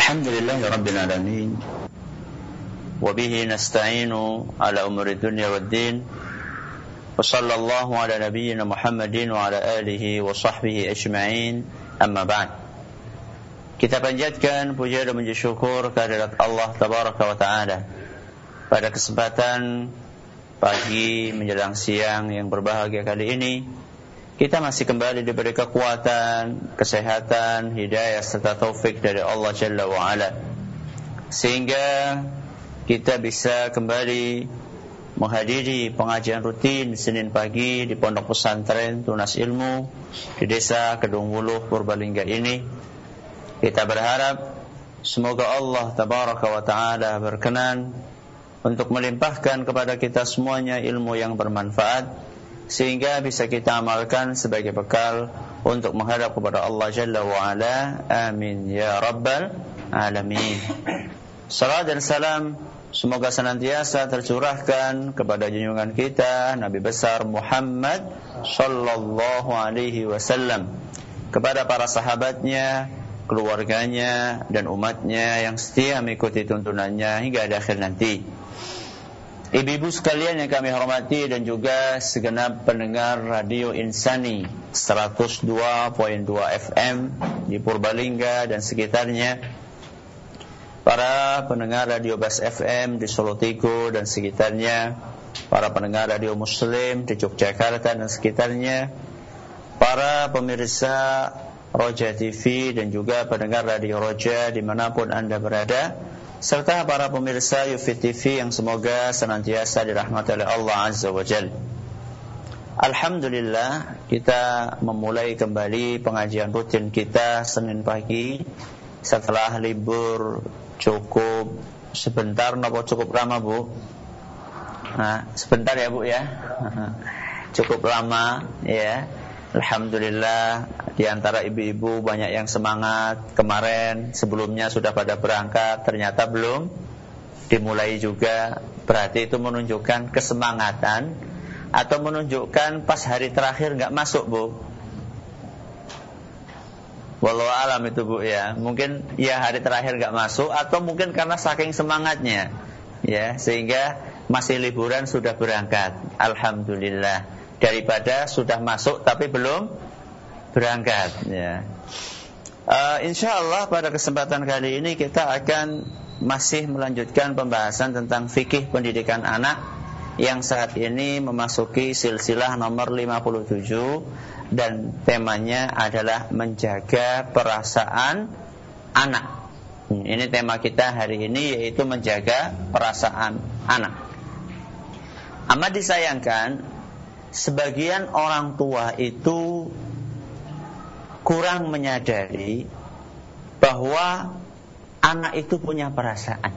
Alhamdulillahi Rabbil Alamin, wabihi nasta'inu ala umuri dunya waddin, wa sallallahu ala nabiyyina Muhammadin wa ala alihi wa sahbihi ajma'in, amma ba'd. Kita panjatkan puja dan puji syukur kehadirat Allah Tabaraka wa Ta'ala pada kesempatan pagi menjelang siang yang berbahagia kali ini. Kita masih kembali diberi kekuatan, kesehatan, hidayah serta taufik dari Allah Jalla wa'ala, sehingga kita bisa kembali menghadiri pengajian rutin Senin pagi di Pondok Pesantren Tunas Ilmu di Desa Kedung Wuluh, Purbalingga ini. Kita berharap semoga Allah Tabaraka wa Ta'ala berkenan untuk melimpahkan kepada kita semuanya ilmu yang bermanfaat, sehingga bisa kita amalkan sebagai bekal untuk menghadap kepada Allah Jalla wa'ala. Amin ya Rabbal Alamin. Salam dan salam semoga senantiasa tercurahkan kepada junjungan kita Nabi besar Muhammad sallallahu alaihi wasallam, kepada para sahabatnya, keluarganya, dan umatnya yang setia mengikuti tuntunannya hingga akhir nanti. Ibu-ibu sekalian yang kami hormati dan juga segenap pendengar Radio Insani 102.2 FM di Purbalingga dan sekitarnya, para pendengar Radio Bas FM di Solo Tigo dan sekitarnya, para pendengar Radio Muslim di Yogyakarta dan sekitarnya, para pemirsa Roja TV dan juga pendengar Radio Roja dimanapun Anda berada, serta para pemirsa Yufid TV yang semoga senantiasa dirahmati oleh Allah Azza wa Jalla. Alhamdulillah, kita memulai kembali pengajian rutin kita Senin pagi setelah libur cukup sebentar, nopo cukup lama Bu? Nah, sebentar ya Bu ya. Cukup lama ya. Alhamdulillah, di antara ibu-ibu banyak yang semangat. Kemarin sebelumnya sudah pada berangkat, ternyata belum dimulai juga. Berarti itu menunjukkan kesemangatan atau menunjukkan pas hari terakhir nggak masuk Bu? Wallahu alam itu Bu ya. Mungkin ya hari terakhir nggak masuk, atau mungkin karena saking semangatnya ya, sehingga masih liburan sudah berangkat. Alhamdulillah, daripada sudah masuk tapi belum berangkat ya. InsyaAllah pada kesempatan kali ini kita akan masih melanjutkan pembahasan tentang fikih pendidikan anak yang saat ini memasuki silsilah nomor 57, dan temanya adalah menjaga perasaan anak. Ini tema kita hari ini, yaitu menjaga perasaan anak. Amat disayangkan, sebagian orang tua itu kurang menyadari bahwa anak itu punya perasaan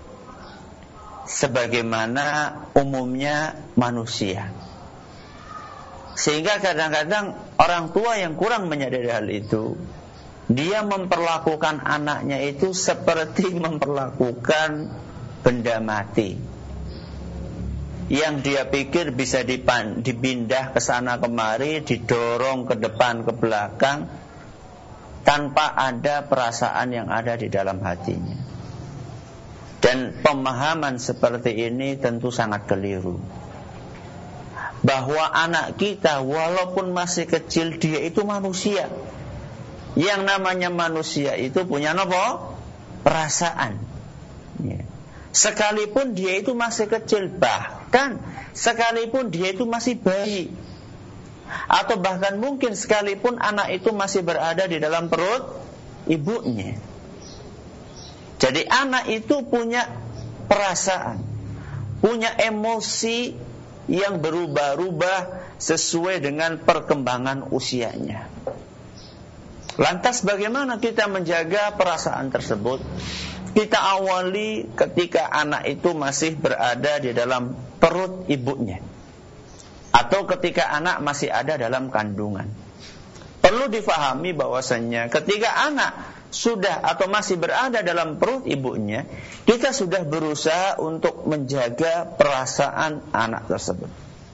sebagaimana umumnya manusia. Sehingga kadang-kadang orang tua yang kurang menyadari hal itu, dia memperlakukan anaknya itu seperti memperlakukan benda mati, yang dia pikir bisa dipindah ke sana kemari, didorong ke depan ke belakang, tanpa ada perasaan yang ada di dalam hatinya. Dan pemahaman seperti ini tentu sangat keliru, bahwa anak kita walaupun masih kecil, dia itu manusia. Yang namanya manusia itu punya apa? Perasaan ya. Sekalipun dia itu masih kecil, bahkan sekalipun dia itu masih bayi, atau bahkan mungkin sekalipun anak itu masih berada di dalam perut ibunya. Jadi anak itu punya perasaan, punya emosi yang berubah-ubah sesuai dengan perkembangan usianya. Lantas bagaimana kita menjaga perasaan tersebut? Kita awali ketika anak itu masih berada di dalam perut ibunya, atau ketika anak masih ada dalam kandungan. Perlu difahami bahwasannya ketika anak sudah atau masih berada dalam perut ibunya, kita sudah berusaha untuk menjaga perasaan anak tersebut.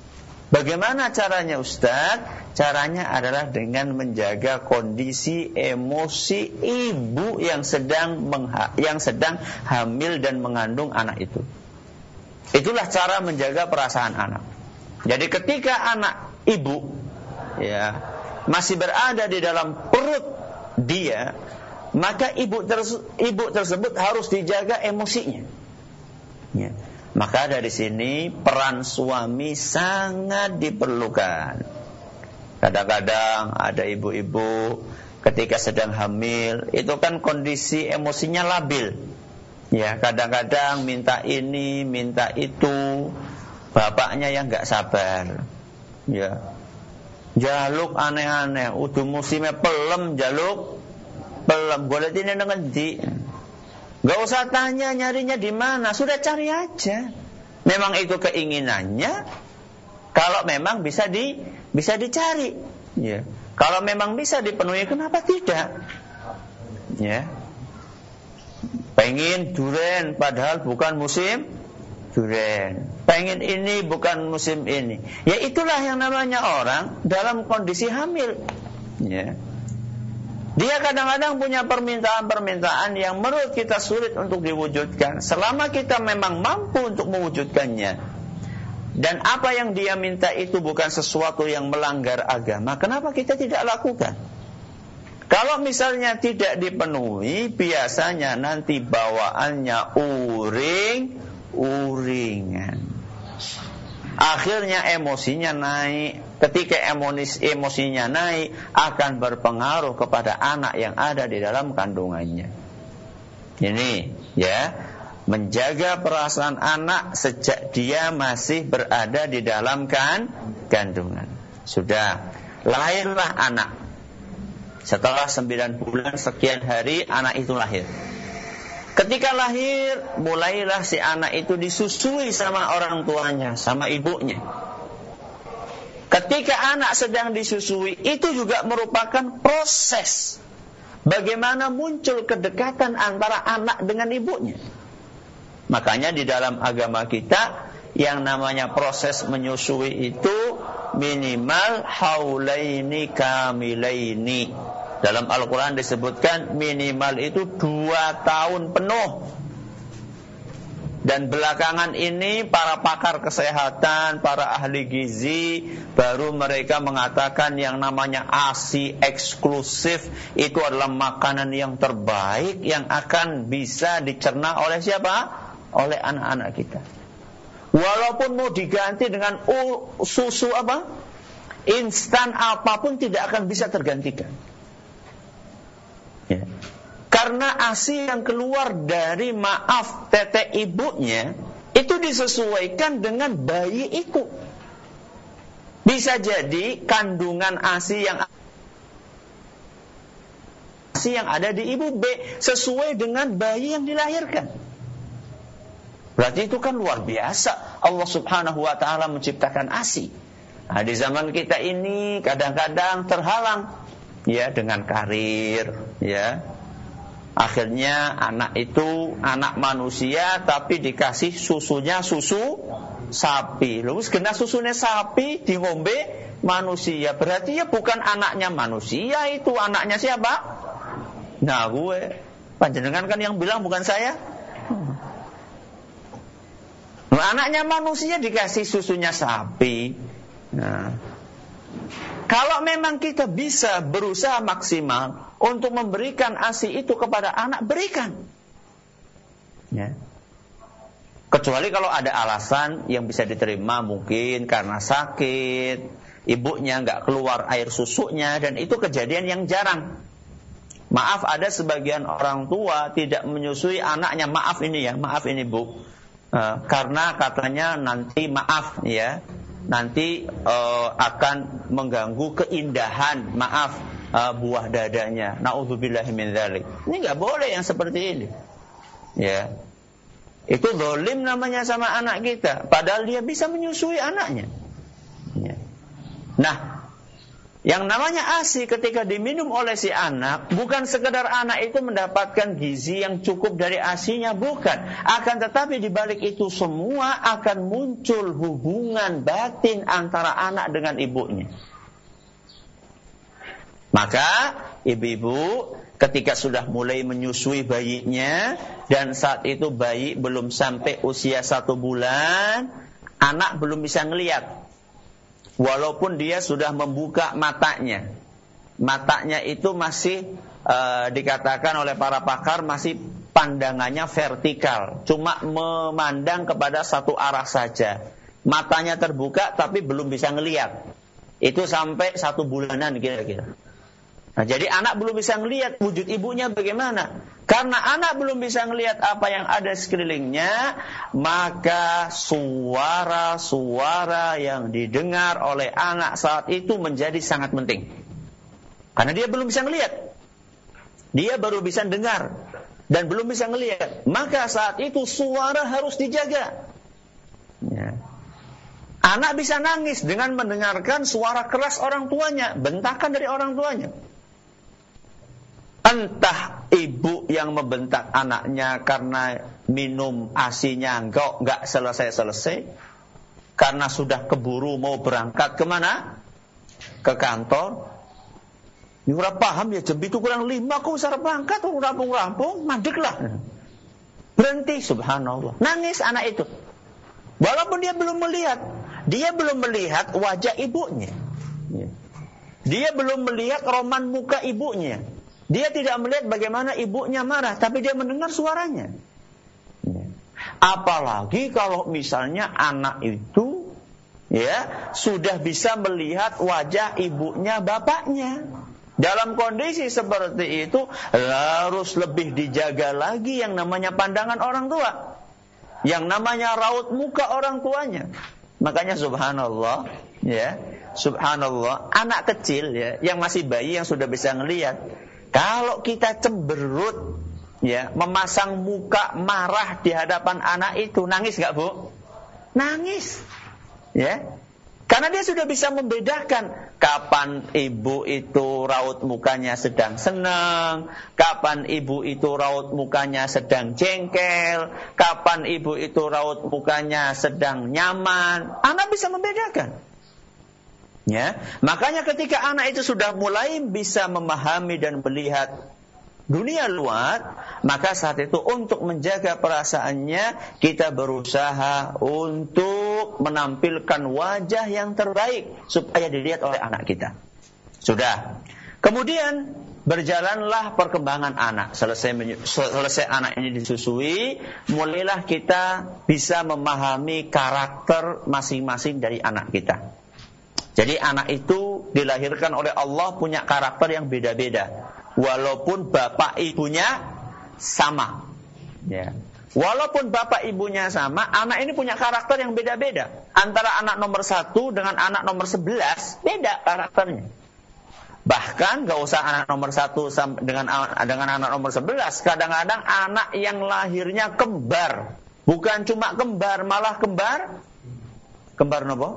Bagaimana caranya Ustaz? Caranya adalah dengan menjaga kondisi emosi ibu yang sedang hamil dan mengandung anak itu. Itulah cara menjaga perasaan anak. Jadi ketika anak ibu masih berada di dalam perut dia, maka ibu tersebut harus dijaga emosinya. Maka dari sini peran suami sangat diperlukan. Kadang-kadang ada ibu-ibu ketika sedang hamil, itu kan kondisi emosinya labil. Kadang-kadang minta ini, minta itu, bapaknya yang enggak sabar. Jaluk aneh-aneh, udah musimnya pelem jaluk, pelem golek ini ngendi. Gak usah tanya nyarinya di mana, sudah cari aja. Memang itu keinginannya. Kalau memang bisa dicari. Kalau memang bisa dipenuhi, kenapa tidak? Pengen duren padahal bukan musim duren. Pengen ini bukan musim ini. Ya itulah yang namanya orang dalam kondisi hamil. Dia kadang-kadang punya permintaan-permintaan yang menurut kita sulit untuk diwujudkan. Selama kita memang mampu untuk mewujudkannya, dan apa yang dia minta itu bukan sesuatu yang melanggar agama, kenapa kita tidak lakukan? Kalau misalnya tidak dipenuhi, biasanya nanti bawaannya uring-uringan. Akhirnya emosinya naik. Ketika emosinya naik, akan berpengaruh kepada anak yang ada di dalam kandungannya. Ini menjaga perasaan anak sejak dia masih berada di dalam kandungan. Sudah lahirlah anak. Setelah 9 bulan sekian hari, anak itu lahir. Ketika lahir, mulailah si anak itu disusui sama orang tuanya, sama ibunya. Ketika anak sedang disusui, itu juga merupakan proses bagaimana muncul kedekatan antara anak dengan ibunya. Makanya di dalam agama kita, yang namanya proses menyusui itu minimal haulaini kamilaini. Dalam Al-Quran disebutkan minimal itu 2 tahun penuh. Dan belakangan ini para pakar kesehatan, para ahli gizi, baru mereka mengatakan yang namanya ASI eksklusif itu adalah makanan yang terbaik yang akan bisa dicerna oleh siapa? Oleh anak-anak kita. Walaupun mau diganti dengan susu instan apapun tidak akan bisa tergantikan. Karena ASI yang keluar dari tetek ibunya itu disesuaikan dengan bayi itu. Bisa jadi kandungan ASI yang ada di ibu B sesuai dengan bayi yang dilahirkan. Berarti itu kan luar biasa. Allah Subhanahu wa ta'ala menciptakan ASI. Nah, di zaman kita ini kadang-kadang terhalang dengan karir, Akhirnya anak itu anak manusia tapi dikasih susunya susu sapi. Lalu kena susunya sapi di ngombe manusia. Berarti bukan anaknya manusia, itu anaknya siapa? Nah, panjenengan kan yang bilang bukan saya. Anaknya manusia dikasih susunya sapi. Nah, kalau memang kita bisa berusaha maksimal untuk memberikan ASI itu kepada anak, berikan. Kecuali kalau ada alasan yang bisa diterima, mungkin karena sakit, ibunya nggak keluar air susunya, dan itu kejadian yang jarang. Maaf, ada sebagian orang tua tidak menyusui anaknya. Maaf ini Bu, karena katanya nanti nanti akan mengganggu keindahan buah dadanya. Na'udzubillahi min dzalik. Ini enggak boleh yang seperti ini. Itu zalim namanya sama anak kita, padahal dia bisa menyusui anaknya. Nah, Yang namanya ASI ketika diminum oleh si anak, bukan sekedar anak itu mendapatkan gizi yang cukup dari ASInya, bukan. Akan tetapi di balik itu semua akan muncul hubungan batin antara anak dengan ibunya. Maka ibu-ibu ketika sudah mulai menyusui bayinya, dan saat itu bayi belum sampai usia 1 bulan, anak belum bisa ngelihat. Walaupun dia sudah membuka matanya. Matanya itu masih dikatakan oleh para pakar masih pandangannya vertikal. Cuma memandang kepada satu arah saja. Matanya terbuka tapi belum bisa ngelihat. Itu sampai 1 bulanan kira-kira. Nah, jadi anak belum bisa ngelihat wujud ibunya bagaimana. Karena anak belum bisa ngelihat apa yang ada sekelilingnya, maka suara-suara yang didengar oleh anak saat itu menjadi sangat penting. Karena dia belum bisa ngelihat. Dia baru bisa dengar dan belum bisa ngelihat. Maka saat itu suara harus dijaga. Ya. Anak bisa nangis dengan mendengarkan suara keras orang tuanya, bentakan dari orang tuanya. Entah ibu yang membentak anaknya karena minum ASINya enggak selesai-selesai, karena sudah keburu mau berangkat kemana? Ke kantor. Ora paham ya, jam itu kurang 5 kok usah berangkat, rampung-rampung, mandeklah. Berhenti, subhanallah. Nangis anak itu. Walaupun dia belum melihat wajah ibunya. Dia belum melihat roman muka ibunya. Dia tidak melihat bagaimana ibunya marah, tapi dia mendengar suaranya. Apalagi kalau misalnya anak itu sudah bisa melihat wajah ibunya, bapaknya. Dalam kondisi seperti itu harus lebih dijaga lagi yang namanya pandangan orang tua, yang namanya raut muka orang tuanya. Makanya subhanallah, subhanallah, anak kecil yang masih bayi yang sudah bisa ngelihat. Kalau kita cemberut memasang muka marah di hadapan anak itu, nangis gak, Bu? Nangis. Karena dia sudah bisa membedakan kapan ibu itu raut mukanya sedang senang, kapan ibu itu raut mukanya sedang jengkel, kapan ibu itu raut mukanya sedang nyaman. Anak bisa membedakan. Makanya ketika anak itu sudah mulai bisa memahami dan melihat dunia luar, maka saat itu untuk menjaga perasaannya, kita berusaha untuk menampilkan wajah yang terbaik supaya dilihat oleh anak kita. Sudah. Kemudian berjalanlah perkembangan anak. Selesai anak ini disusui, mulailah kita bisa memahami karakter masing-masing dari anak kita. Jadi anak itu dilahirkan oleh Allah punya karakter yang beda-beda. Walaupun bapak ibunya sama. Walaupun bapak ibunya sama, anak ini punya karakter yang beda-beda. Antara anak nomor 1 dengan anak nomor 11, beda karakternya. Bahkan gak usah anak nomor 1 dengan anak nomor 11. Kadang-kadang anak yang lahirnya kembar. Bukan cuma kembar, malah kembar apa?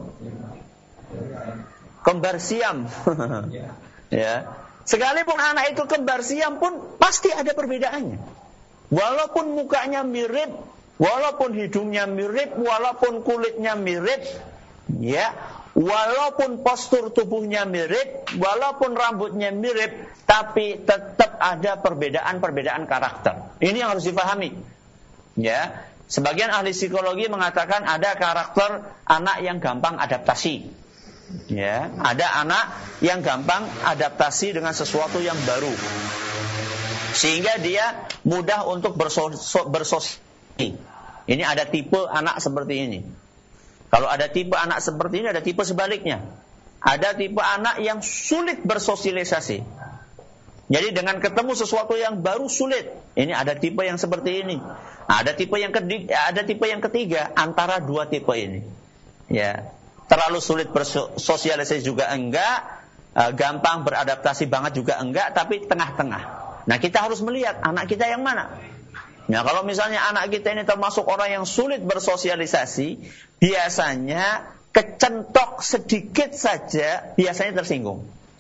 Kembar siam. Sekalipun anak itu kembar siam pun pasti ada perbedaannya. Walaupun mukanya mirip, walaupun hidungnya mirip, walaupun kulitnya mirip, walaupun postur tubuhnya mirip, walaupun rambutnya mirip, tapi tetap ada perbedaan karakter. Ini yang harus dipahami. Sebagian ahli psikologi mengatakan ada karakter anak yang gampang adaptasi. Ada anak yang gampang adaptasi dengan sesuatu yang baru, sehingga dia mudah untuk bersosialisasi. Ini ada tipe anak seperti ini. Kalau ada tipe anak seperti ini, ada tipe sebaliknya. Ada tipe anak yang sulit bersosialisasi. Jadi dengan ketemu sesuatu yang baru sulit. Ini ada tipe yang seperti ini. Ada tipe yang ketiga antara dua tipe ini. Terlalu sulit bersosialisasi juga enggak, gampang beradaptasi banget juga enggak, tapi tengah-tengah. Nah, kita harus melihat anak kita yang mana. Kalau misalnya anak kita ini termasuk orang yang sulit bersosialisasi, biasanya kecentok sedikit saja biasanya tersinggung.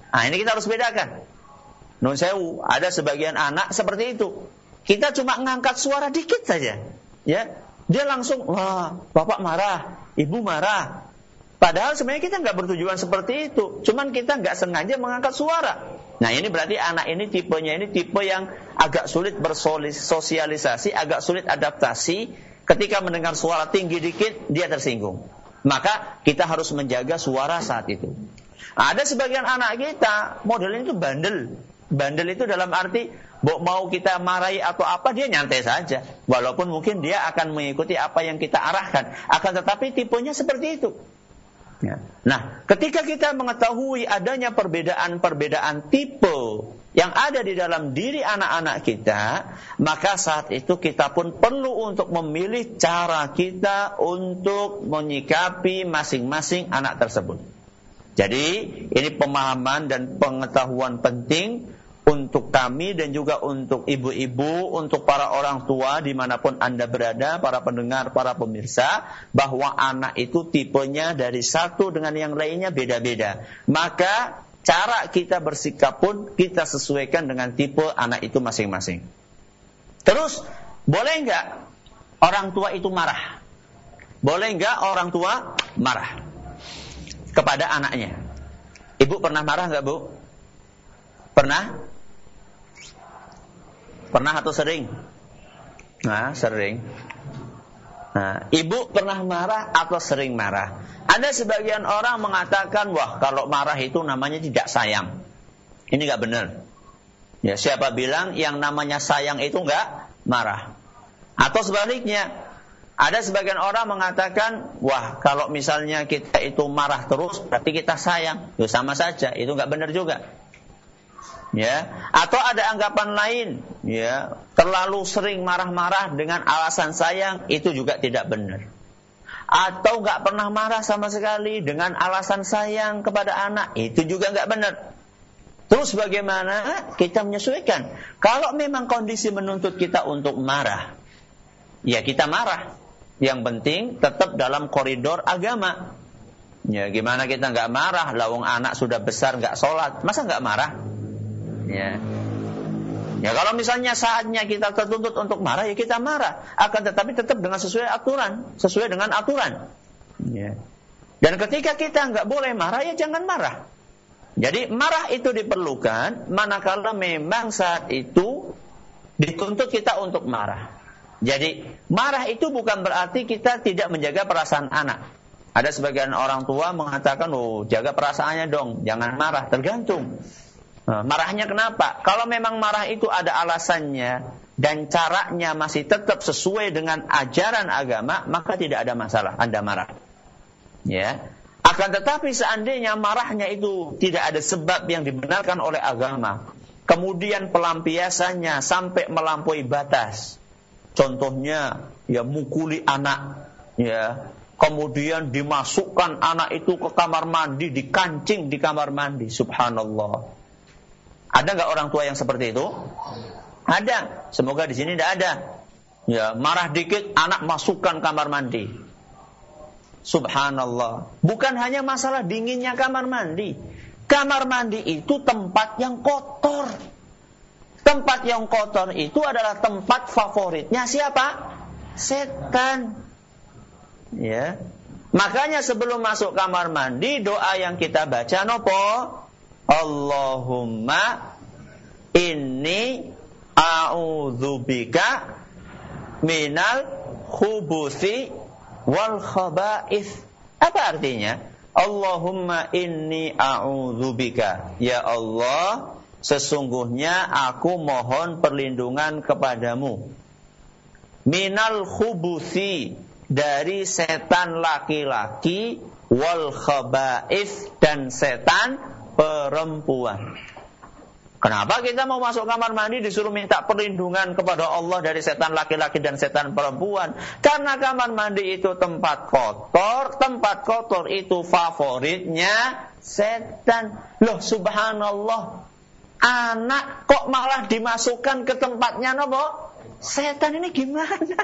Nah, ini kita harus bedakan. Nun sewu, ada sebagian anak seperti itu. Kita cuma ngangkat suara dikit saja, ya. Dia langsung, wah, bapak marah, ibu marah. Padahal sebenarnya kita nggak bertujuan seperti itu. Cuman kita nggak sengaja mengangkat suara. Nah, ini berarti anak ini tipenya ini tipe yang agak sulit bersosialisasi, agak sulit adaptasi. Ketika mendengar suara tinggi dikit, dia tersinggung. Maka kita harus menjaga suara saat itu. Nah, ada sebagian anak kita, modelnya itu bandel. Bandel itu dalam arti, mau kita marahi atau apa, dia nyantai saja. Walaupun mungkin dia akan mengikuti apa yang kita arahkan. Akan tetapi tipenya seperti itu. Ya. Nah, ketika kita mengetahui adanya perbedaan-perbedaan tipe yang ada di dalam diri anak-anak kita, maka saat itu kita pun perlu untuk memilih cara kita untuk menyikapi masing-masing anak tersebut. Jadi, ini pemahaman dan pengetahuan penting untuk kami dan juga untuk ibu-ibu, untuk para orang tua dimanapun Anda berada, para pendengar, para pemirsa, bahwa anak itu tipenya dari satu dengan yang lainnya beda-beda. Maka cara kita bersikap pun kita sesuaikan dengan tipe anak itu masing-masing. Terus, boleh nggak orang tua itu marah? Boleh nggak orang tua marah kepada anaknya? Ibu pernah marah nggak, Bu? Pernah? Pernah atau sering? Nah, sering. Nah, ibu pernah marah atau sering marah? Ada sebagian orang mengatakan, wah, kalau marah itu namanya tidak sayang. Ini nggak benar. Ya, siapa bilang yang namanya sayang itu nggak marah? Atau sebaliknya, ada sebagian orang mengatakan, wah, kalau misalnya kita itu marah terus, berarti kita sayang. Ya, sama saja, itu nggak benar juga. Ya, atau ada anggapan lain, ya, terlalu sering marah-marah dengan alasan sayang, itu juga tidak benar. Atau nggak pernah marah sama sekali dengan alasan sayang kepada anak, itu juga nggak benar. Terus bagaimana kita menyesuaikan? Kalau memang kondisi menuntut kita untuk marah, ya kita marah. Yang penting tetap dalam koridor agama. Ya, gimana kita nggak marah? Lawang anak sudah besar nggak sholat, masa nggak marah? Ya. Ya, kalau misalnya saatnya kita tertuntut untuk marah, ya kita marah. Akan tetapi tetap dengan sesuai dengan aturan. Ya. Dan ketika kita nggak boleh marah, ya jangan marah. Jadi marah itu diperlukan manakala memang saat itu dituntut kita untuk marah. Jadi marah itu bukan berarti kita tidak menjaga perasaan anak. Ada sebagian orang tua mengatakan, oh, jaga perasaannya dong, jangan marah. Tergantung. Marahnya kenapa? Kalau memang marah itu ada alasannya dan caranya masih tetap sesuai dengan ajaran agama, maka tidak ada masalah Anda marah. Ya. Akan tetapi seandainya marahnya itu tidak ada sebab yang dibenarkan oleh agama, kemudian pelampiasannya sampai melampaui batas. Contohnya, ya mukuli anak, ya. Kemudian dimasukkan anak itu ke kamar mandi, dikancing di kamar mandi. Subhanallah. Ada nggak orang tua yang seperti itu? Ada. Semoga di sini tidak ada. Ya, marah dikit, anak masukkan kamar mandi. Subhanallah. Bukan hanya masalah dinginnya kamar mandi. Kamar mandi itu tempat yang kotor. Tempat yang kotor itu adalah tempat favoritnya siapa? Setan. Ya. Makanya sebelum masuk kamar mandi, doa yang kita baca nopo? Allahumma inni a'udzubika minal khubuthi wal khaba'ith. Apa artinya? Allahumma inni a'udzubika. Ya Allah, sesungguhnya aku mohon perlindungan kepadamu. Minal khubuthi, dari setan laki-laki, wal khaba'ith, dan setan perempuan. Kenapa kita mau masuk kamar mandi disuruh minta perlindungan kepada Allah dari setan laki-laki dan setan perempuan? Karena kamar mandi itu tempat kotor itu favoritnya setan. Loh, subhanallah, anak kok malah dimasukkan ke tempatnya nopo? Setan, ini gimana?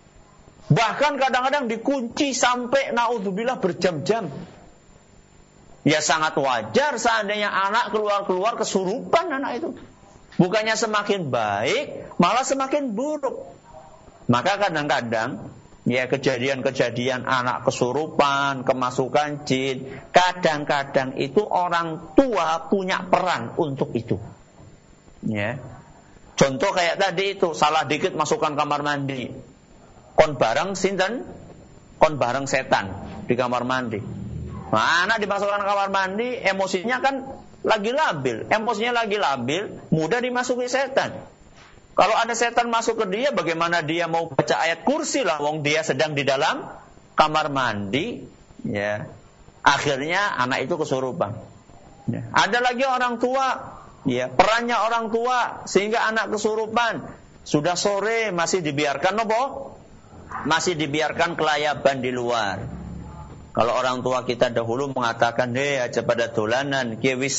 Bahkan kadang-kadang dikunci sampai naudzubillah berjam-jam. Ya sangat wajar seandainya anak keluar-keluar kesurupan anak itu. Bukannya semakin baik, malah semakin buruk. Maka kadang-kadang ya kejadian-kejadian anak kesurupan, kemasukan jin, kadang-kadang itu orang tua punya peran untuk itu. Ya. Contoh kayak tadi itu, salah dikit masukkan kamar mandi. Kon bareng sinten? Kon bareng setan di kamar mandi. Nah, anak dimasukkan kamar mandi, emosinya kan lagi labil. Emosinya lagi labil, mudah dimasuki setan. Kalau ada setan masuk ke dia, bagaimana dia mau baca ayat kursi lah, wong dia sedang di dalam kamar mandi. Ya. Akhirnya anak itu kesurupan. Ya. Ada lagi orang tua. Ya, perannya orang tua sehingga anak kesurupan. Sudah sore masih dibiarkan nopo? Masih dibiarkan kelayaban di luar. Kalau orang tua kita dahulu mengatakan, aja pada dolanan, ki wis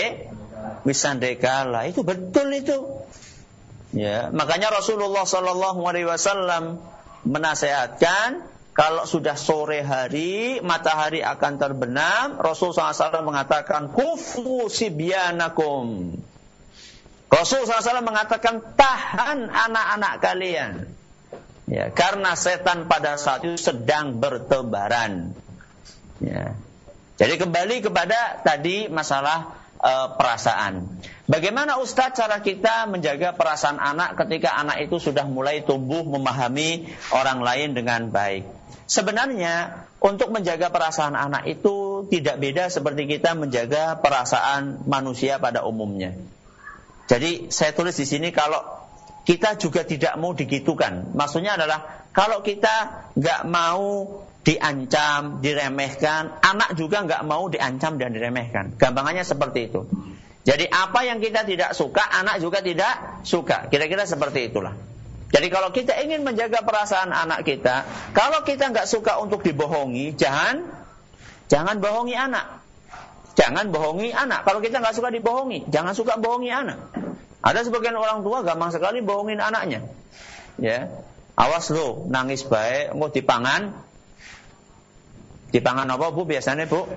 sande kalah. Itu betul itu. Ya, makanya Rasulullah sallallahu alaihi wasallam menasihatkan kalau sudah sore hari, matahari akan terbenam, Rasulullah SAW mengatakan, kufu sibyanakum. Rasulullah SAW mengatakan, tahan anak-anak kalian. Ya, karena setan pada saat itu sedang bertebaran. Ya. Jadi kembali kepada tadi masalah perasaan. Bagaimana Ustadz cara kita menjaga perasaan anak ketika anak itu sudah mulai tumbuh memahami orang lain dengan baik? Sebenarnya untuk menjaga perasaan anak itu tidak beda seperti kita menjaga perasaan manusia pada umumnya. Jadi saya tulis di sini kalau kita juga tidak mau digitukan. Maksudnya adalah kalau kita nggak mau diancam, diremehkan, anak juga nggak mau diancam dan diremehkan. Gampangannya seperti itu. Jadi apa yang kita tidak suka, anak juga tidak suka. Kira-kira seperti itulah. Jadi kalau kita ingin menjaga perasaan anak kita, kalau kita nggak suka untuk dibohongi, jangan bohongi anak. Jangan bohongi anak. Kalau kita nggak suka dibohongi, jangan suka bohongi anak. Ada sebagian orang tua gampang sekali bohongin anaknya. Ya, awas lo, nangis baik, mau dipangan. Dipangan apa bu biasanya bu?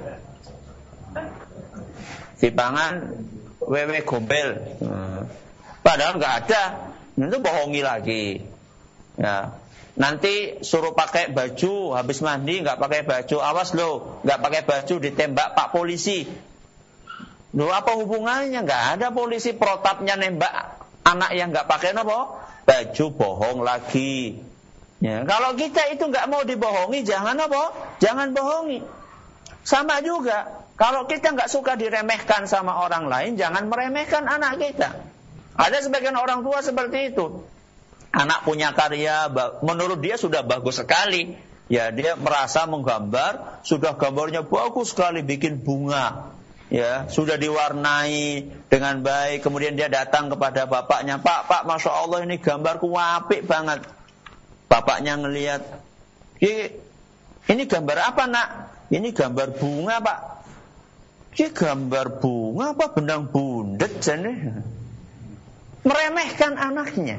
Dipangan wewe gombel. Padahal nggak ada. Itu bohongi lagi. Ya. Nanti suruh pakai baju, habis mandi nggak pakai baju, awas lo, nggak pakai baju ditembak Pak Polisi. Lo apa hubungannya? Nggak ada polisi protapnya nembak anak yang nggak pakai apa? Baju, bohong lagi. Ya, kalau kita itu nggak mau dibohongi, jangan apa? Jangan bohongi. Sama juga, kalau kita nggak suka diremehkan sama orang lain, jangan meremehkan anak kita. Ada sebagian orang tua seperti itu. Anak punya karya, menurut dia sudah bagus sekali. Ya, dia merasa menggambar, sudah gambarnya bagus sekali, bikin bunga. Ya, sudah diwarnai dengan baik. Kemudian dia datang kepada bapaknya, Pak, Masya Allah ini gambarku apik banget. Bapaknya ngelihat, ini gambar apa nak? Ini gambar bunga Pak. Ini gambar bunga apa benang bundet jane? Meremehkan anaknya.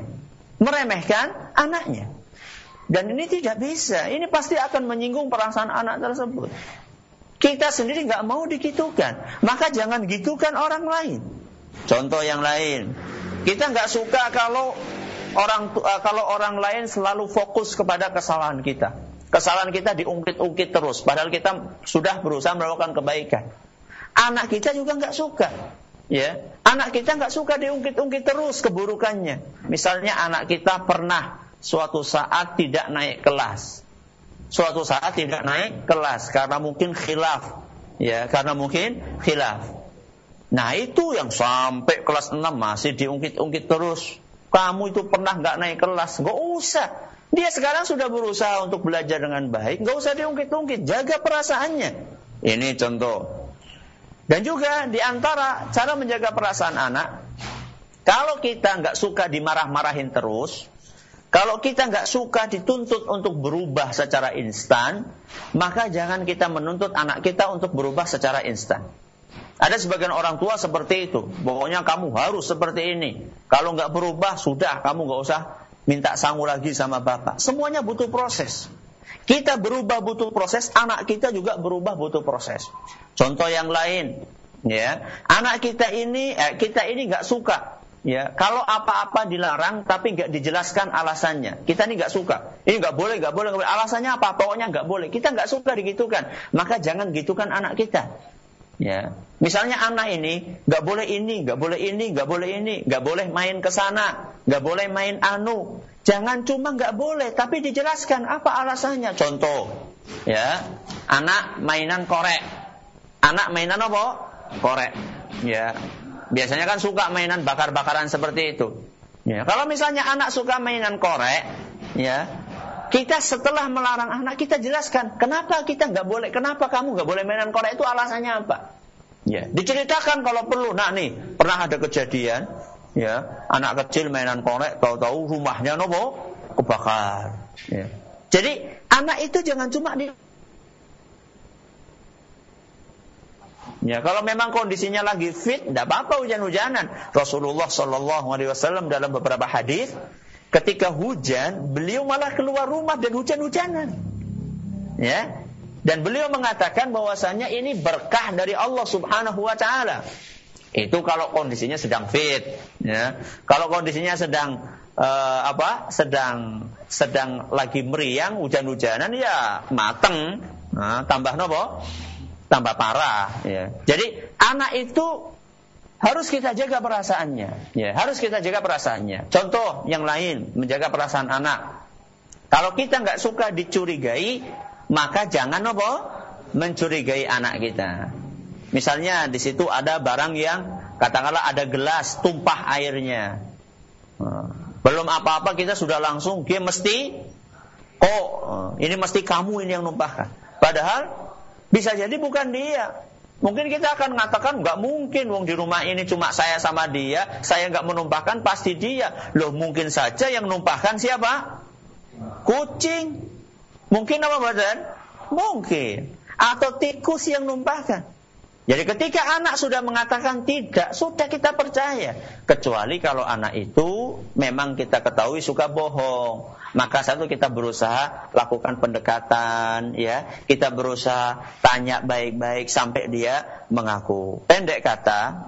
Dan ini tidak bisa. Ini pasti akan menyinggung perasaan anak tersebut. Kita sendiri nggak mau digitukan. Maka jangan gitukan orang lain. Contoh yang lain. Kita nggak suka kalau orang lain selalu fokus kepada kesalahan kita. Kesalahan kita diungkit-ungkit terus. Padahal kita sudah berusaha melakukan kebaikan. Anak kita juga nggak suka. Ya, anak kita nggak suka diungkit-ungkit terus keburukannya. Misalnya anak kita pernah suatu saat tidak naik kelas. Karena mungkin khilaf. Ya, Nah, itu yang sampai kelas 6 masih diungkit-ungkit terus. Kamu itu pernah nggak naik kelas? Nggak usah. Dia sekarang sudah berusaha untuk belajar dengan baik. Nggak usah diungkit-ungkit. Jaga perasaannya. Ini contoh. Dan juga di antara cara menjaga perasaan anak, kalau kita nggak suka dimarah-marahin terus, kalau kita nggak suka dituntut untuk berubah secara instan, maka jangan kita menuntut anak kita untuk berubah secara instan. Ada sebagian orang tua seperti itu. Pokoknya kamu harus seperti ini. Kalau nggak berubah, sudah kamu nggak usah minta sangu lagi sama bapak. Semuanya butuh proses. Kita berubah butuh proses, anak kita juga berubah butuh proses. Contoh yang lain, ya, anak kita ini nggak suka, ya, kalau apa-apa dilarang tapi nggak dijelaskan alasannya. Kita ini nggak suka, ini nggak boleh. Alasannya apa? Pokoknya nggak boleh. Kita nggak suka digitukan, maka jangan gitukan anak kita. Ya, misalnya anak ini nggak boleh ini, nggak boleh main ke sana, nggak boleh main anu. Jangan cuma nggak boleh, tapi dijelaskan apa alasannya. Contoh, ya, anak mainan korek. Anak mainan apa? Korek. Ya, biasanya kan suka mainan bakar-bakaran seperti itu. Ya, kalau misalnya anak suka mainan korek, ya, kita setelah melarang anak, kita jelaskan kenapa kita nggak boleh, kenapa kamu nggak boleh mainan korek, itu alasannya apa? Ya, diceritakan kalau perlu. Nah nih, pernah ada kejadian, ya, anak kecil mainan korek, tahu-tahu rumahnya kebakar. Ya. Jadi anak itu jangan cuma ya, kalau memang kondisinya lagi fit, tidak apa-apa hujan-hujanan. Rasulullah SAW dalam beberapa hadis, ketika hujan, beliau malah keluar rumah dan hujan-hujanan. Ya, dan beliau mengatakan bahwasanya ini berkah dari Allah Subhanahu wa taala. Itu kalau kondisinya sedang fit, ya. Kalau kondisinya sedang sedang lagi meriang, hujan-hujanan, ya mateng. Nah, tambah nopo? Tambah parah, ya. Jadi anak itu harus kita jaga perasaannya, ya, harus kita jaga perasaannya. Contoh yang lain, menjaga perasaan anak. Kalau kita nggak suka dicurigai, maka jangan mencurigai anak kita. Misalnya di situ ada barang yang katakanlah ada gelas tumpah airnya. Belum apa-apa kita sudah langsung dia mesti ini mesti kamu ini yang numpahkan. Padahal bisa jadi bukan dia. Mungkin kita akan mengatakan nggak mungkin, wong di rumah ini cuma saya sama dia, saya nggak menumpahkan, pasti dia. Loh, mungkin saja yang numpahkan siapa? Kucing. Mungkin apa badan? Mungkin. Atau tikus yang numpahkan. Jadi ketika anak sudah mengatakan tidak, sudah kita percaya. Kecuali kalau anak itu memang kita ketahui suka bohong. Maka satu, kita berusaha lakukan pendekatan, ya. Kita berusaha tanya baik-baik sampai dia mengaku. Pendek kata,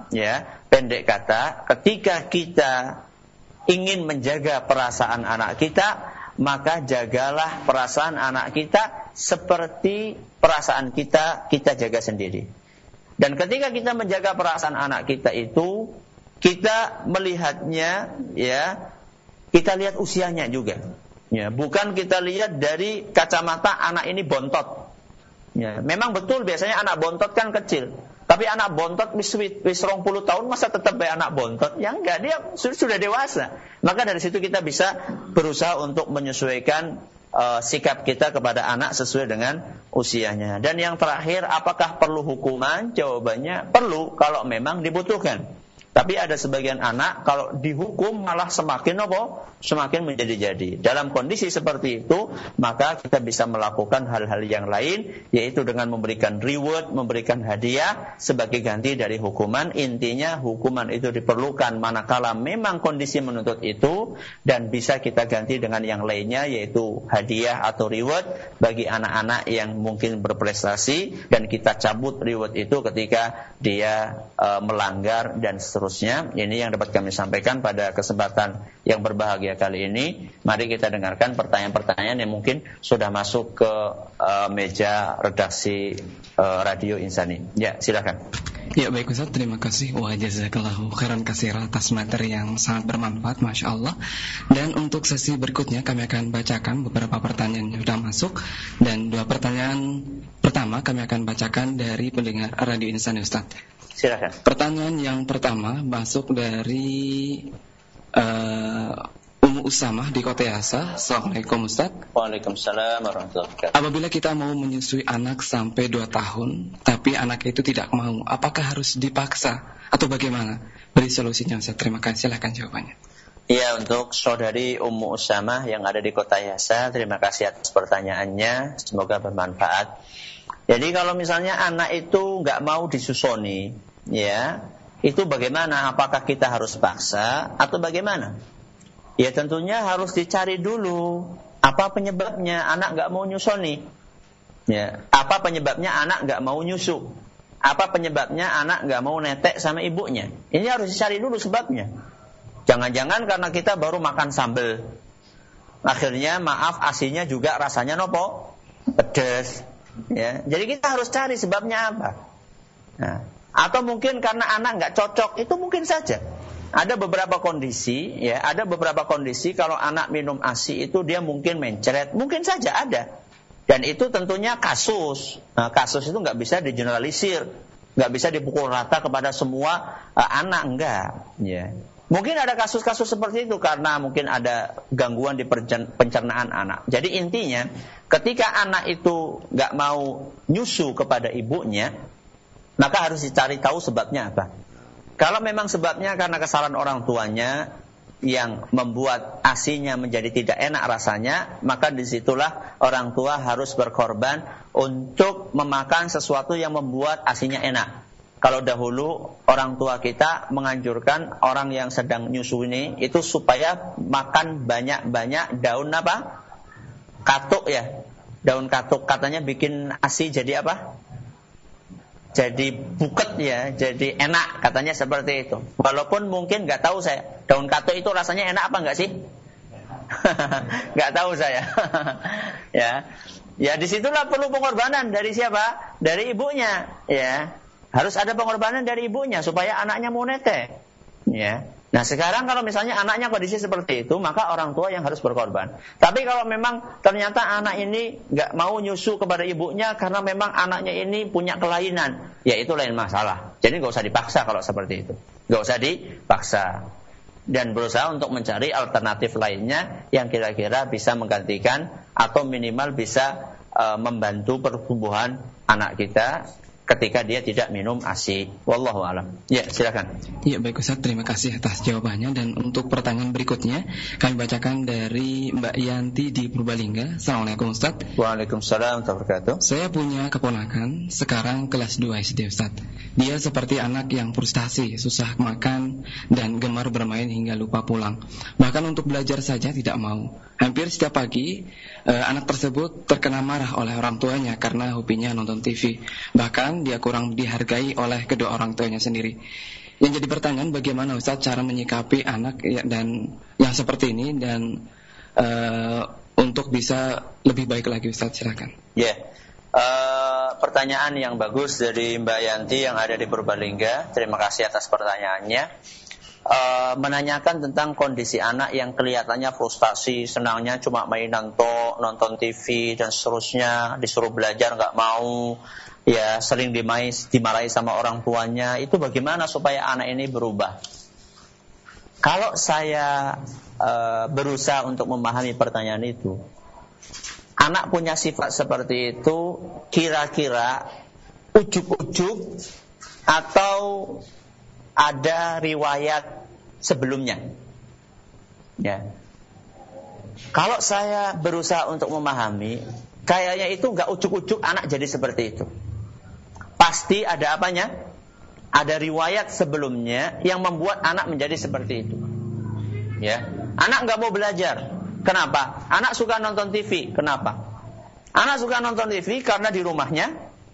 ketika kita ingin menjaga perasaan anak kita, maka jagalah perasaan anak kita seperti perasaan kita jaga sendiri. Dan ketika kita menjaga perasaan anak kita itu, kita melihatnya, ya, kita lihat usianya juga. Ya, bukan kita lihat dari kacamata anak ini bontot. Ya, memang betul biasanya anak bontot kan kecil. Tapi anak bontot wis 20 tahun masa tetap kayak anak bontot? Ya enggak, dia sudah dewasa. Maka dari situ kita bisa berusaha untuk menyesuaikan sikap kita kepada anak sesuai dengan usianya. Dan yang terakhir, apakah perlu hukuman? Jawabannya perlu kalau memang dibutuhkan. Tapi ada sebagian anak kalau dihukum malah semakin menjadi-jadi. Dalam kondisi seperti itu, maka kita bisa melakukan hal-hal yang lain, yaitu dengan memberikan reward, memberikan hadiah sebagai ganti dari hukuman. Intinya hukuman itu diperlukan manakala memang kondisi menuntut itu, dan bisa kita ganti dengan yang lainnya, yaitu hadiah atau reward bagi anak-anak yang mungkin berprestasi, dan kita cabut reward itu ketika dia melanggar dan seterusnya. Ini yang dapat kami sampaikan pada kesempatan yang berbahagia kali ini. Mari kita dengarkan pertanyaan-pertanyaan yang mungkin sudah masuk ke meja redaksi Radio Insani. Ya, silakan. Ya, baik Ustaz, terima kasih. Wa jazakallahu khairan katsiran atas materi yang sangat bermanfaat, Masya Allah. Dan untuk sesi berikutnya kami akan bacakan beberapa pertanyaan yang sudah masuk. Dan 2 pertanyaan pertama kami akan bacakan dari pendengar Radio Insani, Ustaz. Silakan. Pertanyaan yang pertama masuk dari Ummu Usamah di Kota Yasa. Assalamualaikum Ustaz. Waalaikumsalam warahmatullahi wabarakatuh. Apabila kita mau menyusui anak sampai 2 tahun, tapi anak itu tidak mau, apakah harus dipaksa atau bagaimana? Beri solusinya Ustaz. Terima kasih. Silakan jawabannya. Iya, untuk saudari Ummu Usamah yang ada di Kota Yasa, terima kasih atas pertanyaannya. Semoga bermanfaat. Jadi kalau misalnya anak itu nggak mau disusoni, ya, itu bagaimana? Apakah kita harus paksa atau bagaimana? Ya tentunya harus dicari dulu Apa penyebabnya anak nggak mau nyusoni? Ya, apa penyebabnya anak nggak mau nyusu? Apa penyebabnya anak nggak mau netek sama ibunya? Ini harus dicari dulu sebabnya. Jangan-jangan karena kita baru makan sambal, akhirnya maaf asinya juga rasanya nopo pedas. Ya, jadi kita harus cari sebabnya apa. Nah, atau mungkin karena anak nggak cocok, itu mungkin saja. Ada beberapa kondisi, ya, ada beberapa kondisi kalau anak minum ASI itu dia mungkin mencret, mungkin saja ada. Dan itu tentunya kasus. Nah, kasus itu nggak bisa digeneralisir, nggak bisa dipukul rata kepada semua anak, enggak. Ya. Mungkin ada kasus-kasus seperti itu karena mungkin ada gangguan di pencernaan anak. Jadi intinya, ketika anak itu nggak mau nyusu kepada ibunya, maka harus dicari tahu sebabnya apa. Kalau memang sebabnya karena kesalahan orang tuanya yang membuat asinya menjadi tidak enak rasanya, maka disitulah orang tua harus berkorban untuk memakan sesuatu yang membuat asinya enak. Kalau dahulu orang tua kita menganjurkan orang yang sedang nyusu ini itu supaya makan banyak-banyak daun apa? Katuk ya. Daun katuk katanya bikin asi jadi apa? Jadi buket ya, jadi enak katanya seperti itu. Walaupun mungkin nggak tahu saya, daun katuk itu rasanya enak apa nggak sih? Nggak tahu saya. Ya disitulah perlu pengorbanan dari siapa? Dari ibunya. Ya, harus ada pengorbanan dari ibunya supaya anaknya mau netek. Ya. Nah sekarang kalau misalnya anaknya kondisi seperti itu, maka orang tua yang harus berkorban. Tapi kalau memang ternyata anak ini nggak mau nyusu kepada ibunya karena memang anaknya ini punya kelainan, ya itu lain masalah. Jadi nggak usah dipaksa kalau seperti itu, nggak usah dipaksa. Dan berusaha untuk mencari alternatif lainnya yang kira-kira bisa menggantikan atau minimal bisa membantu pertumbuhan anak kita ketika dia tidak minum ASI. Wallahu a'lam. Ya, silakan. Ya, baik Ustaz, terima kasih atas jawabannya. Dan untuk pertanyaan berikutnya kami bacakan dari Mbak Yanti di Purbalingga. Assalamualaikum Ustaz. Waalaikumsalam warahmatullahi wabarakatuh. Saya punya keponakan sekarang kelas 2 SD Ustaz. Dia seperti anak yang frustasi, susah makan dan gemar bermain hingga lupa pulang. Bahkan untuk belajar saja tidak mau. Hampir setiap pagi anak tersebut terkena marah oleh orang tuanya karena hobinya nonton TV. Bahkan dia kurang dihargai oleh kedua orang tuanya sendiri. Yang jadi pertanyaan, bagaimana Ustaz cara menyikapi anak dan yang seperti ini dan untuk bisa lebih baik lagi Ustaz, silakan. Ya, pertanyaan yang bagus dari Mbak Yanti yang ada di Purbalingga. Terima kasih atas pertanyaannya. Menanyakan tentang kondisi anak yang kelihatannya frustasi, senangnya cuma mainan tok, nonton TV dan seterusnya, disuruh belajar nggak mau, ya sering dimarahi sama orang tuanya. Itu bagaimana supaya anak ini berubah? Kalau saya berusaha untuk memahami pertanyaan itu, anak punya sifat seperti itu kira-kira ujuk-ujuk atau ada riwayat sebelumnya. Ya. Kalau saya berusaha untuk memahami, kayaknya itu nggak ujuk-ujuk anak jadi seperti itu. Pasti ada apanya? Ada riwayat sebelumnya yang membuat anak menjadi seperti itu. Ya. Anak nggak mau belajar. Kenapa? Anak suka nonton TV. Kenapa? Anak suka nonton TV karena di rumahnya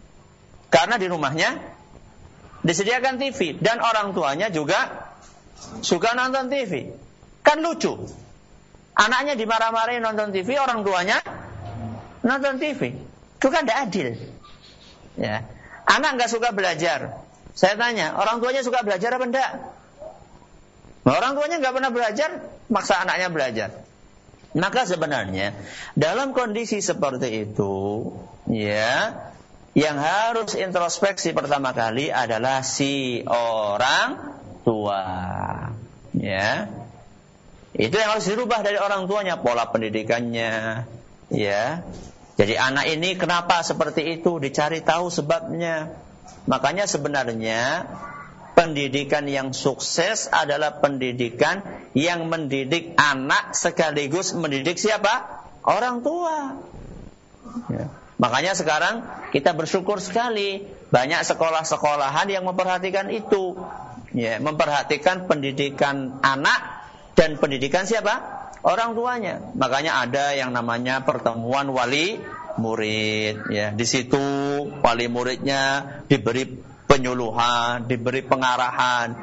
disediakan TV dan orang tuanya juga suka nonton TV. Kan lucu. Anaknya dimarah-marahin nonton TV, orang tuanya nonton TV. Itu kan tidak adil. Ya. Anak nggak suka belajar. Saya tanya, orang tuanya suka belajar apa enggak? Nah, orang tuanya nggak pernah belajar, maksa anaknya belajar. Maka sebenarnya dalam kondisi seperti itu, ya, yang harus introspeksi pertama kali adalah si orang tua. Ya. Itu yang harus dirubah dari orang tuanya, pola pendidikannya. Ya. Jadi anak ini kenapa seperti itu, dicari tahu sebabnya. Makanya sebenarnya pendidikan yang sukses adalah pendidikan yang mendidik anak sekaligus mendidik siapa? Orang tua. Ya. Makanya sekarang kita bersyukur sekali banyak sekolah-sekolahan yang memperhatikan itu, ya, memperhatikan pendidikan anak dan pendidikan siapa? orang tuanya. Makanya ada yang namanya pertemuan wali murid, ya. Di situ wali muridnya diberi penyuluhan, diberi pengarahan,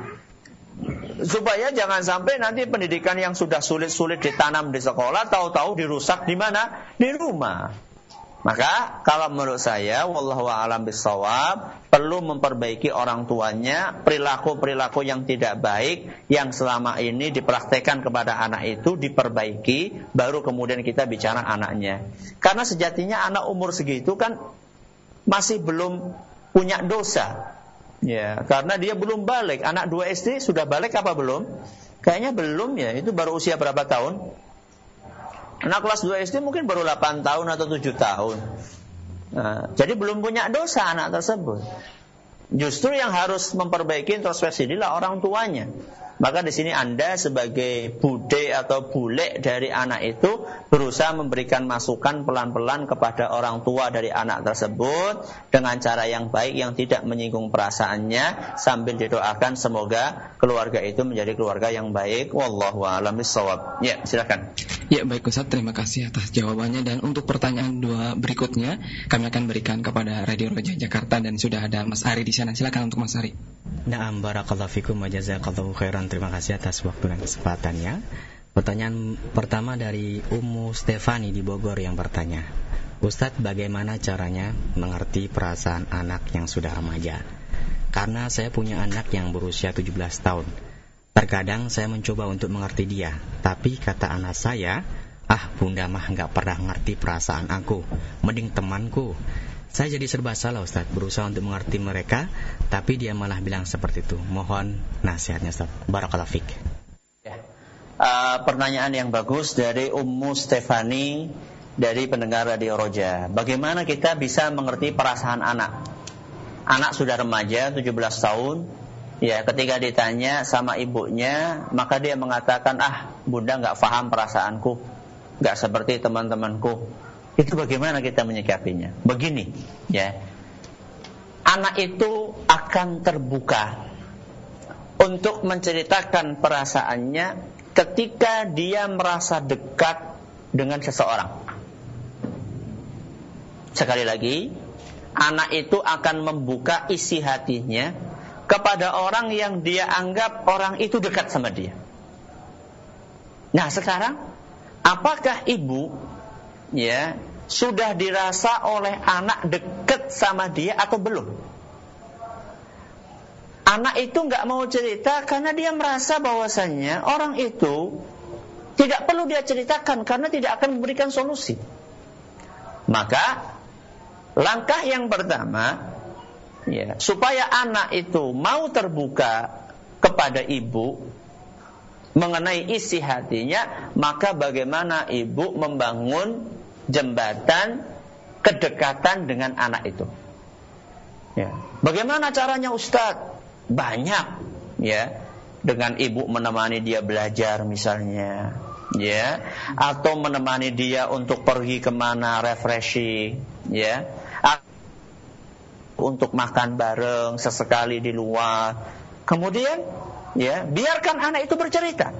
supaya jangan sampai nanti pendidikan yang sudah sulit-sulit ditanam di sekolah, tahu-tahu dirusak di mana? Di rumah. Maka kalau menurut saya, wallahu a'lam bishawab, perlu memperbaiki orang tuanya, perilaku-perilaku yang tidak baik yang selama ini dipraktekkan kepada anak itu diperbaiki, baru kemudian kita bicara anaknya. Karena sejatinya anak umur segitu kan masih belum punya dosa. Ya, karena dia belum balik. Anak 2 SD sudah balik apa belum? Kayaknya belum ya, itu baru usia berapa tahun? Anak kelas 2 SD mungkin baru 8 tahun atau 7 tahun. Nah, jadi belum punya dosa anak tersebut. Justru yang harus memperbaiki introspeksi inilah orang tuanya. Maka di sini Anda sebagai bude atau bule dari anak itu berusaha memberikan masukan pelan-pelan kepada orang tua dari anak tersebut dengan cara yang baik yang tidak menyinggung perasaannya, sambil didoakan semoga keluarga itu menjadi keluarga yang baik. Wallahu a'lam bishawab. Ya, silakan. Ya, baik Ustaz, terima kasih atas jawabannya. Dan untuk pertanyaan 2 berikutnya kami akan berikan kepada Radio Roja Jakarta, dan sudah ada Mas Ari di sana. Silakan untuk Mas Ari. Na'am, barakallahu fikum wa jazakallahu khairan. Terima kasih atas waktu dan kesempatannya. Pertanyaan pertama dari Ummu Stefani di Bogor yang bertanya, Ustadz, bagaimana caranya mengerti perasaan anak yang sudah remaja? Karena saya punya anak yang berusia 17 tahun. Terkadang saya mencoba untuk mengerti dia, tapi kata anak saya, bunda mah gak pernah ngerti perasaan aku, mending temanku. Saya jadi serba salah Ustadz, berusaha untuk mengerti mereka, tapi dia malah bilang seperti itu. Mohon nasihatnya Ustadz. Barakallahu fiik. Ya. Pertanyaan yang bagus dari Ummu Stefani dari pendengar Radio Roja. Bagaimana kita bisa mengerti perasaan anak? Anak sudah remaja, 17 tahun. Ya, ketika ditanya sama ibunya, maka dia mengatakan, bunda gak paham perasaanku, gak seperti teman-temanku. Itu bagaimana kita menyikapinya? Begini, ya. Anak itu akan terbuka untuk menceritakan perasaannya ketika dia merasa dekat dengan seseorang. Sekali lagi, anak itu akan membuka isi hatinya kepada orang yang dia anggap orang itu dekat sama dia. Nah, sekarang apakah ibu sudah dirasa oleh anak dekat sama dia atau belum? Anak itu gak mau cerita karena dia merasa bahwasannya orang itu tidak perlu dia ceritakan karena tidak akan memberikan solusi. Maka langkah yang pertama, supaya anak itu mau terbuka kepada ibu mengenai isi hatinya, maka bagaimana ibu membangun jembatan kedekatan dengan anak itu. Bagaimana caranya Ustadz? Banyak, dengan ibu menemani dia belajar misalnya, atau menemani dia untuk pergi kemana refreshing, untuk makan bareng sesekali di luar. Kemudian, biarkan anak itu bercerita.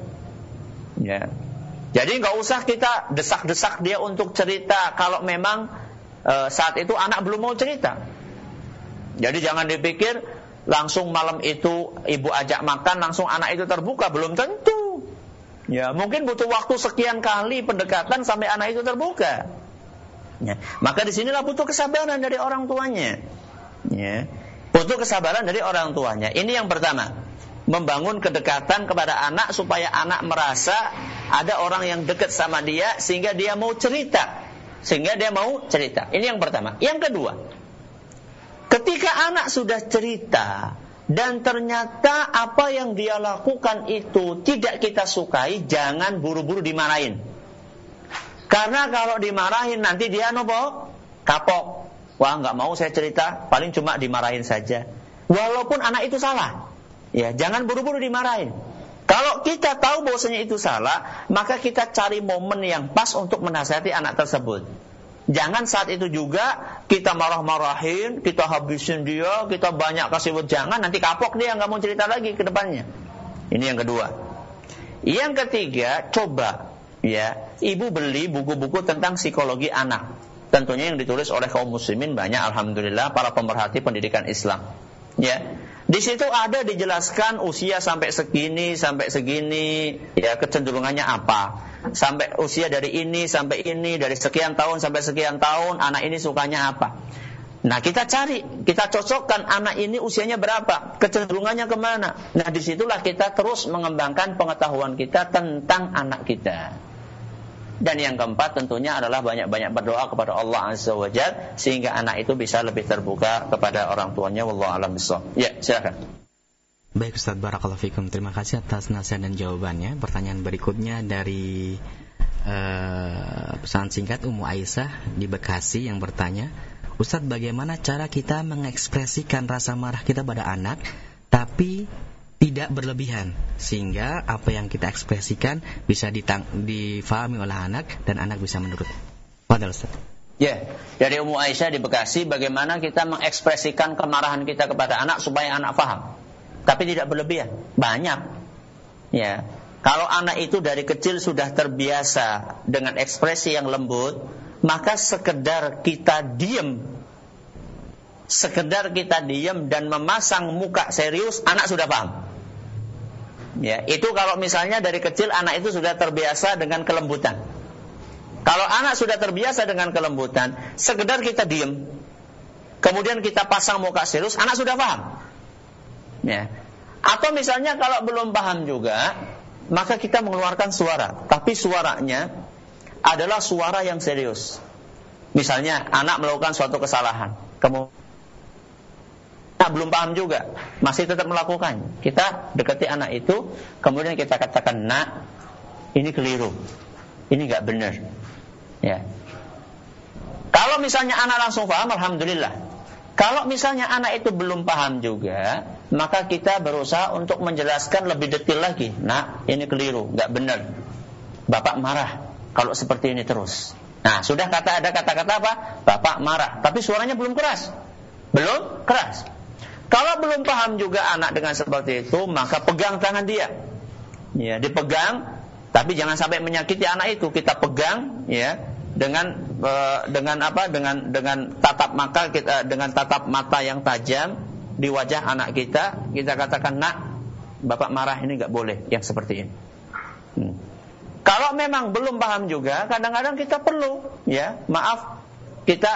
Jadi nggak usah kita desak-desak dia untuk cerita kalau memang saat itu anak belum mau cerita. Jadi jangan dipikir langsung malam itu ibu ajak makan langsung anak itu terbuka, belum tentu. Mungkin butuh waktu sekian kali pendekatan sampai anak itu terbuka. Maka disinilah butuh kesabaran dari orang tuanya. Butuh kesabaran dari orang tuanya. Ini yang pertama, membangun kedekatan kepada anak supaya anak merasa ada orang yang dekat sama dia sehingga dia mau cerita. Ini yang pertama. Yang kedua, ketika anak sudah cerita dan ternyata apa yang dia lakukan itu tidak kita sukai, jangan buru-buru dimarahin. Karena kalau dimarahin nanti dia kapok. Wah, nggak mau saya cerita, paling cuma dimarahin saja. Walaupun anak itu salah, jangan buru-buru dimarahin. Kalau kita tahu bahwasanya itu salah, maka kita cari momen yang pas untuk menasihati anak tersebut. Jangan saat itu juga kita marah-marahin, kita habisin dia, kita banyak kasih wejangan, nanti kapok dia nggak mau cerita lagi ke depannya. Ini yang kedua. Yang ketiga, coba ya, ibu beli buku-buku tentang psikologi anak. Tentunya yang ditulis oleh kaum muslimin banyak, alhamdulillah, para pemerhati pendidikan Islam. Ya, di situ ada dijelaskan usia sampai segini, ya, kecenderungannya apa. Sampai usia dari ini sampai ini, dari sekian tahun sampai sekian tahun, anak ini sukanya apa. Nah, kita cari, kita cocokkan anak ini usianya berapa, kecenderungannya kemana. Nah, disitulah kita terus mengembangkan pengetahuan kita tentang anak kita. Dan yang keempat tentunya adalah banyak-banyak berdoa kepada Allah Azza wa Jalla, sehingga anak itu bisa lebih terbuka kepada orang tuanya. Wallahu a'lam bishawab. Ya, silakan. Baik Ustaz, barakallahu fikum. Terima kasih atas nasihat dan jawabannya. Pertanyaan berikutnya dari pesan singkat Ummu Aisyah di Bekasi yang bertanya, Ustaz, bagaimana cara kita mengekspresikan rasa marah kita pada anak tapi tidak berlebihan, sehingga apa yang kita ekspresikan bisa difahami oleh anak dan anak bisa menurut. Padahal Ustaz. Ya, dari Ummu Aisyah di Bekasi, bagaimana kita mengekspresikan kemarahan kita kepada anak supaya anak faham, tapi tidak berlebihan. Banyak. Ya, kalau anak itu dari kecil sudah terbiasa dengan ekspresi yang lembut, maka sekedar kita diam dan memasang muka serius, anak sudah paham. Ya, itu kalau misalnya dari kecil anak itu sudah terbiasa dengan kelembutan. Kalau anak sudah terbiasa dengan kelembutan, sekedar kita diam, kemudian kita pasang muka serius, anak sudah paham. Ya. Atau misalnya kalau belum paham juga, maka kita mengeluarkan suara, tapi suaranya adalah suara yang serius. Misalnya anak melakukan suatu kesalahan, kemudian belum paham juga, masih tetap melakukan. Kita dekati anak itu, kemudian kita katakan, nak, ini keliru, ini nggak benar. Ya. Kalau misalnya anak langsung paham, alhamdulillah. Kalau misalnya anak itu belum paham juga, maka kita berusaha untuk menjelaskan lebih detail lagi. Nak, ini keliru, nggak benar. Bapak marah kalau seperti ini terus. Nah, sudah ada kata-kata apa? Bapak marah, tapi suaranya belum keras. Kalau belum paham juga anak dengan seperti itu, maka pegang tangan dia. Ya, dipegang, tapi jangan sampai menyakiti anak itu. Kita pegang, ya, dengan tatap mata yang tajam di wajah anak kita. Kita katakan, nak, bapak marah, ini nggak boleh yang seperti ini. Kalau memang belum paham juga, kadang-kadang kita perlu, ya, maaf, kita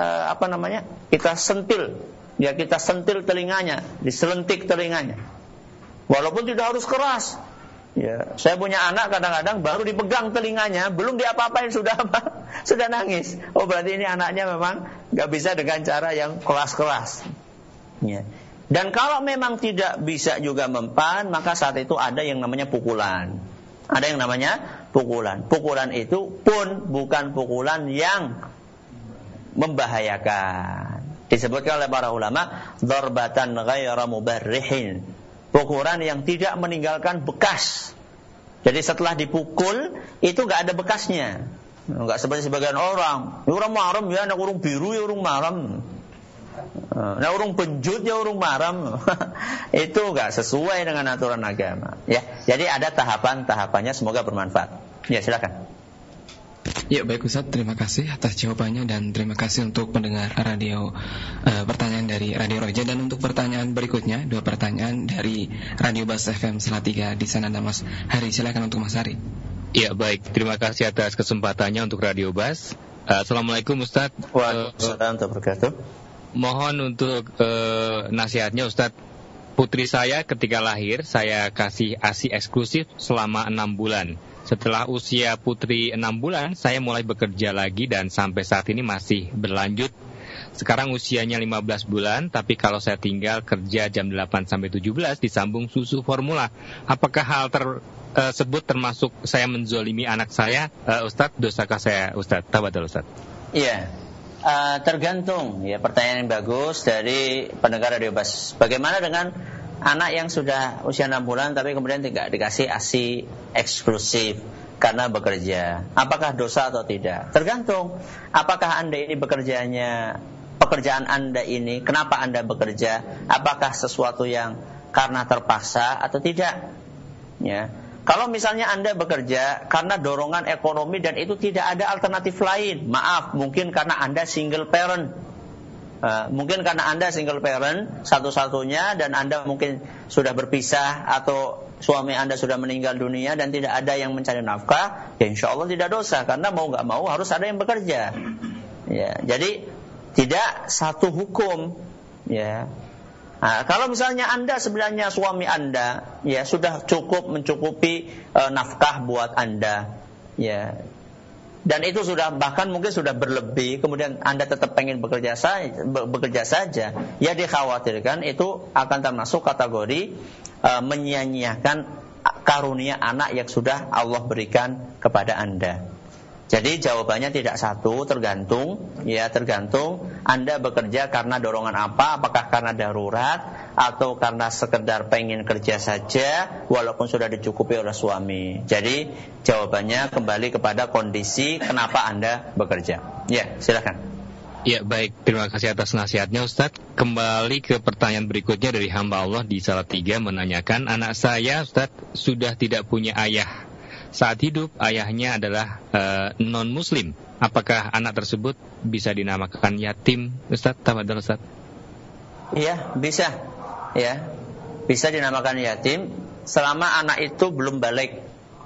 kita sentil. Ya, kita sentil telinganya, diselentik telinganya. Walaupun tidak harus keras. Ya, saya punya anak kadang-kadang baru dipegang telinganya, belum diapa-apain sudah nangis. Oh, berarti ini anaknya memang nggak bisa dengan cara yang keras-keras. Ya. Dan kalau memang tidak bisa juga mempan, maka saat itu ada yang namanya pukulan. Ada yang namanya pukulan. Pukulan itu pun bukan pukulan yang membahayakan. Disebutkan oleh para ulama, darbatan ghaira mubarrihin, pukulan yang tidak meninggalkan bekas. Jadi setelah dipukul itu enggak ada bekasnya. Enggak seperti sebagian orang marem ya, anak urung biru ya urung marem. Nah, urung penjut ya urung marem. Itu enggak sesuai dengan aturan agama. Ya, jadi ada tahapan-tahapannya, semoga bermanfaat. Ya, silakan. Ya, baik Ustaz, terima kasih atas jawabannya dan terima kasih untuk pendengar radio pertanyaan dari Radio Roja. Dan untuk pertanyaan berikutnya, 2 pertanyaan dari Radio Bas FM Salatiga. Di sana ada Mas Hari, silakan untuk Mas Hari. Ya, baik, terima kasih atas kesempatannya untuk Radio Bas. Assalamualaikum Ustaz. Waalaikumsalam warahmatullahi wabarakatuh. Mohon untuk nasihatnya Ustaz. Putri saya ketika lahir saya kasih ASI eksklusif selama 6 bulan. Setelah usia putri 6 bulan, saya mulai bekerja lagi dan sampai saat ini masih berlanjut. Sekarang usianya 15 bulan, tapi kalau saya tinggal kerja jam 8-17 disambung susu formula. Apakah hal tersebut termasuk saya menzolimi anak saya? Ustadz, dosakah saya Ustadz? Tafadhol Ustadz. Iya, tergantung. Ya, pertanyaan yang bagus dari pendengar Radio Bas. Bagaimana dengan anak yang sudah usia 6 bulan tapi kemudian tidak dikasih ASI eksklusif karena bekerja? Apakah dosa atau tidak? Tergantung. Apakah Anda ini pekerjaan Anda ini, kenapa Anda bekerja? Apakah sesuatu yang karena terpaksa atau tidak? Ya. Kalau misalnya Anda bekerja karena dorongan ekonomi dan itu tidak ada alternatif lain, maaf, mungkin karena Anda single parent, mungkin karena Anda single parent satu-satunya dan Anda mungkin sudah berpisah atau suami Anda sudah meninggal dunia dan tidak ada yang mencari nafkah, ya insya Allah tidak dosa, karena mau nggak mau harus ada yang bekerja. Ya, jadi tidak satu hukum. Ya. Nah, kalau misalnya Anda sebenarnya suami Anda ya sudah cukup mencukupi nafkah buat Anda, ya, dan itu sudah bahkan mungkin sudah berlebih, kemudian Anda tetap pengen bekerja saja, ya dikhawatirkan itu akan termasuk kategori menyia-nyiakan karunia anak yang sudah Allah berikan kepada Anda. Jadi jawabannya tidak satu, tergantung Anda bekerja karena dorongan apa, apakah karena darurat atau karena sekedar pengen kerja saja walaupun sudah dicukupi oleh suami. Jadi jawabannya kembali kepada kondisi kenapa Anda bekerja. Ya, silakan. Ya, baik, terima kasih atas nasihatnya Ustadz. Kembali ke pertanyaan berikutnya dari hamba Allah di Salatiga menanyakan, anak saya Ustadz sudah tidak punya ayah. Saat hidup ayahnya adalah non-muslim. Apakah anak tersebut bisa dinamakan yatim, Ustaz? Tafadhol, Ustaz. Iya, bisa. Ya. Bisa dinamakan yatim selama anak itu belum balik.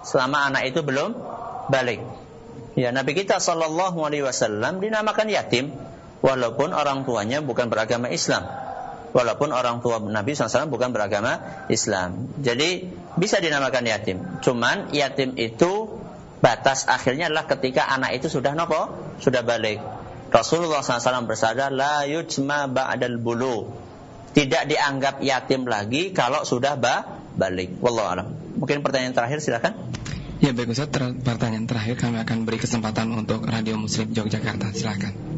Ya, Nabi kita sallallahu alaihi wasallam dinamakan yatim walaupun orang tuanya bukan beragama Islam. Walaupun orang tua Nabi SAW bukan beragama Islam. Jadi bisa dinamakan yatim. Cuman yatim itu batas akhirnya adalah ketika anak itu sudah balik. Rasulullah SAW bersabda, la yujma ba'dal bulu. Tidak dianggap yatim lagi kalau sudah balik. Wallahu a'lam. Mungkin pertanyaan terakhir, silakan. Ya baik Ustaz, pertanyaan terakhir kami akan beri kesempatan untuk Radio Muslim Yogyakarta. Silakan.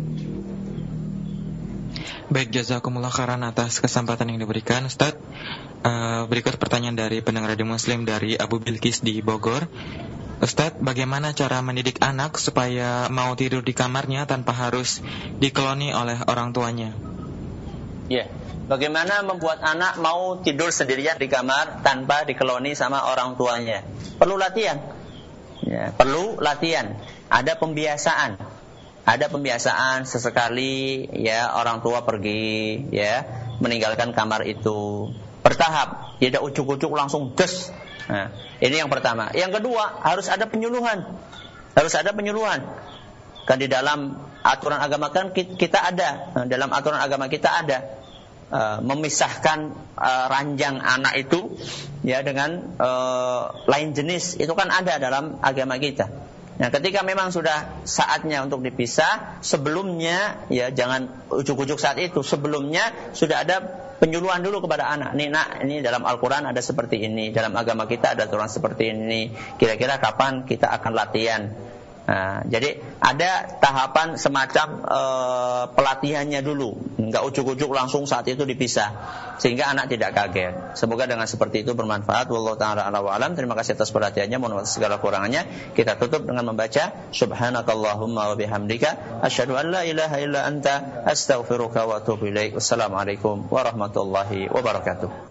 Baik, jazakumullah khairan atas kesempatan yang diberikan, Ustaz. Berikut pertanyaan dari pendengar Radio Muslim dari Abu Bilqis di Bogor. Ustaz, bagaimana cara mendidik anak supaya mau tidur di kamarnya tanpa harus dikeloni oleh orang tuanya? Ya, bagaimana membuat anak mau tidur sendirian di kamar tanpa dikeloni sama orang tuanya? Perlu latihan. Ya, perlu latihan. Ada pembiasaan sesekali ya orang tua pergi ya meninggalkan kamar itu bertahap, tidak ujuk-ujuk langsung des. Nah, ini yang pertama. Yang kedua, harus ada penyuluhan. Kan di dalam aturan agama kan kita ada, dalam aturan agama kita ada memisahkan ranjang anak itu ya dengan lain jenis, itu kan ada dalam agama kita. Nah, ketika memang sudah saatnya untuk dipisah, sebelumnya ya jangan ujuk-ujuk saat itu. Sebelumnya sudah ada penyuluhan dulu kepada anak. Nih nak, ini dalam Al-Quran ada seperti ini, dalam agama kita ada aturan seperti ini. Kira-kira kapan kita akan latihan? Nah, jadi ada tahapan semacam pelatihannya dulu, nggak ujuk-ujuk langsung saat itu dipisah, sehingga anak tidak kaget. Semoga dengan seperti itu bermanfaat. Wallahu ta'ala a'lam wa alam. Terima kasih atas perhatiannya, mohon maaf segala kurangannya. Kita tutup dengan membaca Subhanakallahumma wa bihamdika asyhadu an la ilaha illa anta astaghfiruka wa atubu ilaik. Wassalamualaikum warahmatullahi wabarakatuh.